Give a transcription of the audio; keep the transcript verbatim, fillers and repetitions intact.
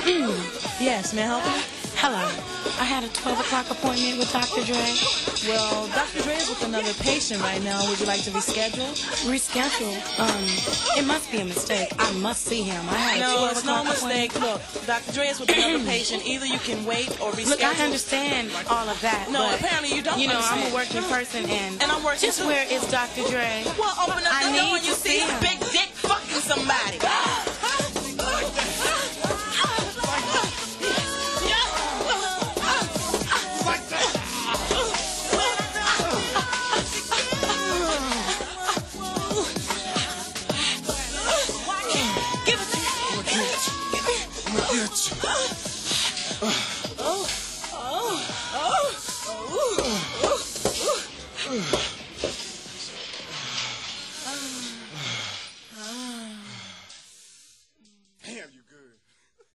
Yes, may I help you? Hello. I had a twelve o'clock appointment with Doctor Dre. Well, Doctor Dre is with another patient right now. Would you like to reschedule? Reschedule? Um, it must be a mistake. I must see him. I had a No, twelve it's no o'clock mistake. appointment. Look, Doctor Dre is with another patient. Either you can wait or reschedule. Look, I understand all of that. No, but, apparently you don't You know, understand. I'm a working person, and, And I'm working just too. where is Doctor Dre? Well, open up I the door need and you to see see his him. big dick fucking somebody. Damn, you good.